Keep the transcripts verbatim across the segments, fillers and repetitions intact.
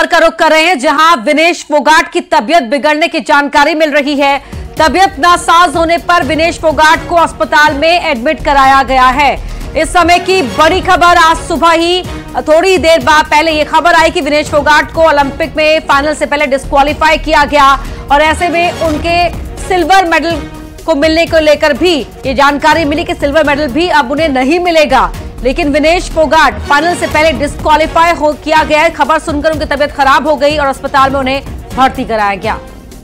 खबर का रुख कर रहे हैं, जहां विनेश फोगाट की तबीयत बिगड़ने की जानकारी मिल रही है। तबीयत नासाज होने पर विनेश फोगाट को अस्पताल में एडमिट कराया गया है। इस समय की बड़ी खबर, आज सुबह ही थोड़ी देर बाद पहले यह खबर आई कि विनेश फोगाट को ओलंपिक में फाइनल से पहले डिस्क्वालीफाई किया गया और ऐसे में उनके सिल्वर मेडल को मिलने को लेकर भी ये जानकारी मिली कि सिल्वर मेडल भी अब उन्हें नहीं मिलेगा। लेकिन विनेश फोगाट फाइनल से पहले डिस्क्वालीफाई हो किया गया है। खबर सुनकर उनकी तबीयत खराब हो गई और अस्पताल में उन्हें भर्ती कराया गया।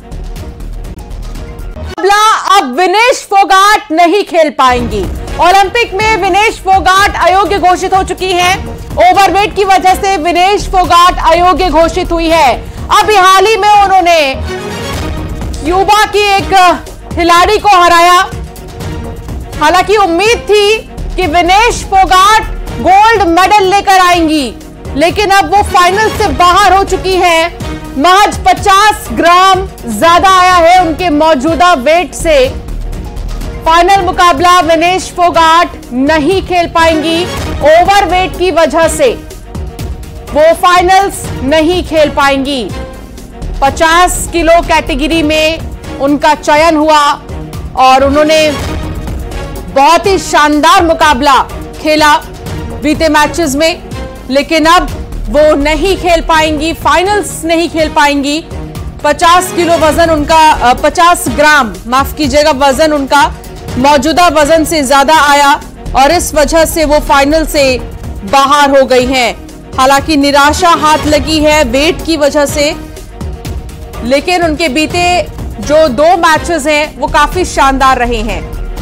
अब विनेश फोगाट नहीं खेल पाएंगी। ओलंपिक में विनेश फोगाट अयोग्य घोषित हो चुकी हैं। ओवरवेट की वजह से विनेश फोगाट अयोग्य घोषित हुई है। अभी हाल ही में उन्होंने क्यूबा की एक खिलाड़ी को हराया। हालांकि उम्मीद थी कि विनेश फोगाट गोल्ड मेडल लेकर आएंगी, लेकिन अब वो फाइनल से बाहर हो चुकी हैं। महज पचास ग्राम ज्यादा आया है उनके मौजूदा वेट से। फाइनल मुकाबला विनेश फोगाट नहीं खेल पाएंगी। ओवरवेट की वजह से वो फाइनल्स नहीं खेल पाएंगी। पचास किलो कैटेगरी में उनका चयन हुआ और उन्होंने बहुत ही शानदार मुकाबला खेला बीते मैचेस में, लेकिन अब वो नहीं खेल पाएंगी, फाइनल्स नहीं खेल पाएंगी। पचास किलो वजन उनका, पचास ग्राम माफ कीजिएगा, वजन उनका मौजूदा वजन से ज्यादा आया और इस वजह से वो फाइनल से बाहर हो गई हैं। हालांकि निराशा हाथ लगी है वेट की वजह से, लेकिन उनके बीते जो दो मैचेस हैं वो काफी शानदार रहे हैं।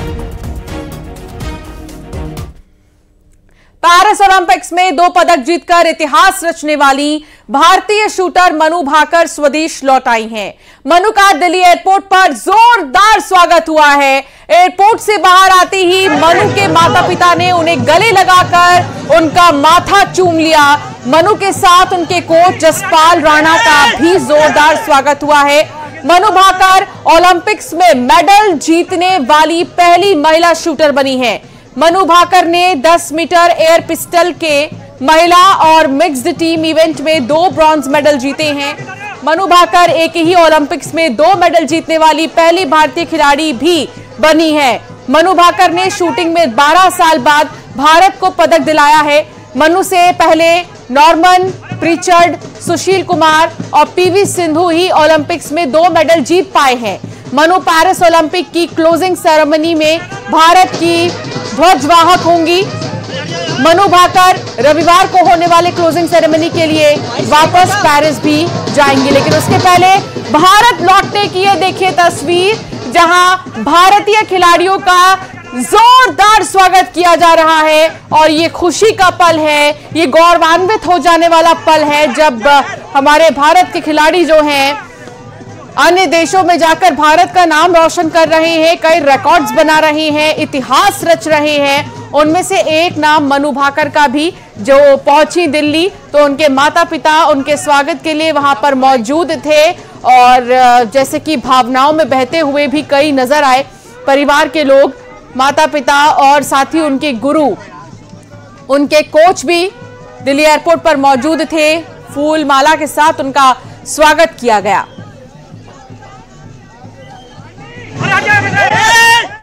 पेरिस ओलंपिक्स में दो पदक जीतकर इतिहास रचने वाली भारतीय शूटर मनु भाकर स्वदेश लौट आई हैं। मनु का दिल्ली एयरपोर्ट पर जोरदार स्वागत हुआ है। एयरपोर्ट से बाहर आते ही मनु के माता पिता ने उन्हें गले लगाकर उनका माथा चूम लिया। मनु के साथ उनके कोच जसपाल राणा का भी जोरदार स्वागत हुआ है। मनु भाकर ओलंपिक्स में मेडल जीतने वाली पहली महिला शूटर बनी है। मनु भाकर ने दस मीटर एयर पिस्टल के महिला और मिक्स्ड टीम इवेंट में दो ब्रॉन्ज मेडल जीते हैं। मनु भाकर एक ही ओलंपिक्स में दो मेडल जीतने वाली पहली भारतीय खिलाड़ी भी बनी है। मनु भाकर ने शूटिंग में बारह साल बाद भारत को पदक दिलाया है। मनु से पहले नॉर्मन प्रिचर्ड, सुशील कुमार और पीवी सिंधु ही ओलंपिक्स में दो मेडल जीत पाए हैं। मनु पेरिस ओलंपिक की क्लोजिंग सेरेमनी में भारत की ध्वजवाहक होंगी। मनु भाकर रविवार को होने वाले क्लोजिंग सेरेमनी के लिए वापस पेरिस भी जाएंगी, लेकिन उसके पहले भारत लौटने की ये देखिए तस्वीर, जहां भारतीय खिलाड़ियों का जोरदार स्वागत किया जा रहा है और ये खुशी का पल है, ये गौरवान्वित हो जाने वाला पल है जब हमारे भारत के खिलाड़ी जो हैं अन्य देशों में जाकर भारत का नाम रोशन कर रहे हैं, कई रिकॉर्ड्स बना रहे हैं, इतिहास रच रहे हैं। उनमें से एक नाम मनु भाकर का भी, जो पहुंची दिल्ली तो उनके माता पिता उनके स्वागत के लिए वहां पर मौजूद थे और जैसे कि भावनाओं में बहते हुए भी कई नजर आए। परिवार के लोग, माता पिता और साथ ही उनके गुरु, उनके कोच भी दिल्ली एयरपोर्ट पर मौजूद थे। फूल माला के साथ उनका स्वागत किया गया।